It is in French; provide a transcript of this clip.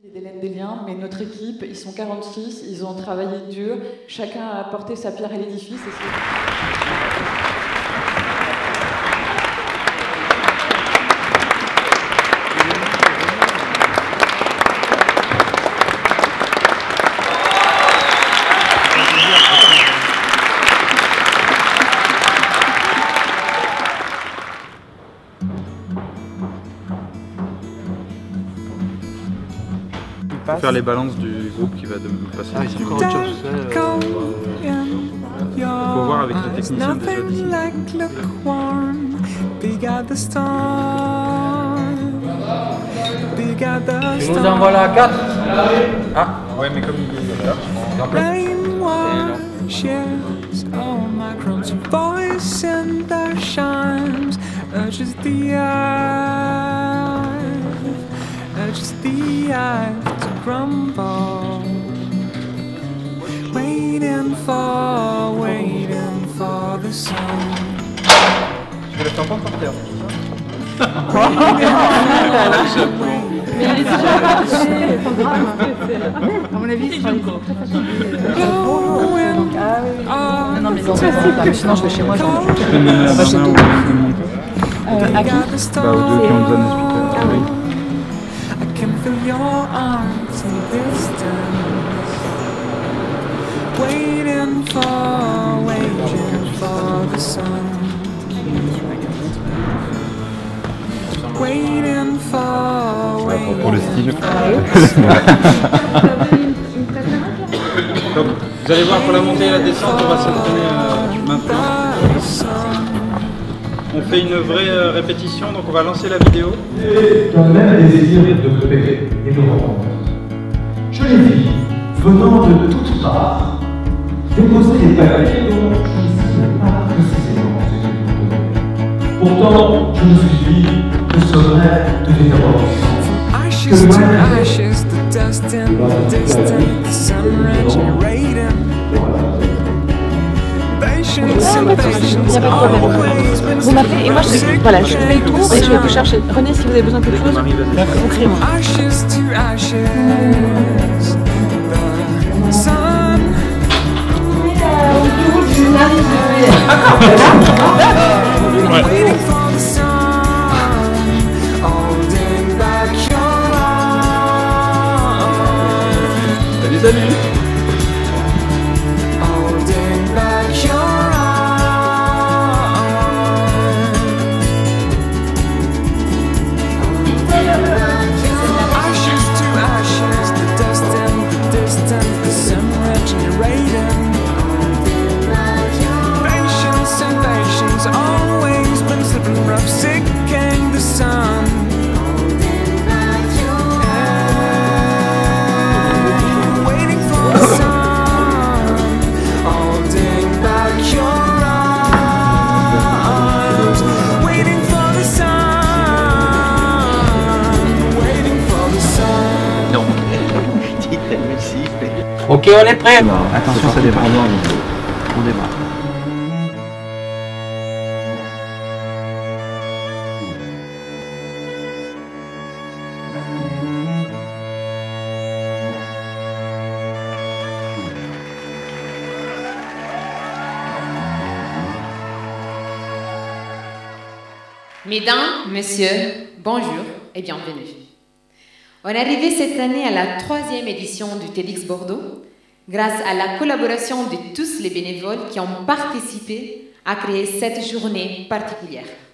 D'Hélène Desliens, mais notre équipe, ils sont 46, ils ont travaillé dur, chacun a apporté sa pierre à l'édifice. Pour faire les balances du groupe qui va passer. Ah, il y a encore autre chose. Il faut voir avec les techniciens déjà d'ici. Je vous envoie la 4. Ah, ouais, mais comme il est là, just the eye to crumble, waiting for the sun. Je laisse pas par terre. Mais il est déjà à mon avis, il sera encore très facile. Non, mais non, sinon je vais chez moi. Je vais chez toi. À qui? Aux deux qui ont besoin d'expliquer. I can feel your arms in distance, waiting for the sun, waiting Pour le style. Donc, vous allez voir pour la montée et la descente, on va s'entraîner maintenant. On fait une vraie répétition, donc on va lancer la vidéo. Et quand même des désirs de me payer et de rencontres. Je les vis, venant de toutes parts, déposer des papiers dont je ne sais pas précisément ce qu'ils vont donner. Pourtant, je me suis dit que ce rêve devait avoir du sens. Que ashes to ashes, the dust in the distance, the sun regenerating. Vous m'appelez et moi je fais le tour et je vais vous chercher. René, si vous avez besoin de quelque chose, vous criez moi. Ashes to ashes, the sun. Waiting for the sun, holding back your arms. Salut, salut. Holding back your ashes to ashes, the dust in the distance, the sun regenerating. Patience and patience, always been slipping rough, seeking the sun. Waiting for the sun, holding back your arms. Waiting for the sun, waiting for the sun. Non. Ok, on est prêt. Attention, ça démarre. On démarre. Mesdames, Messieurs, bonjour et bienvenue. On est arrivé cette année à la 3e édition du TEDx Bordeaux grâce à la collaboration de tous les bénévoles qui ont participé à créer cette journée particulière.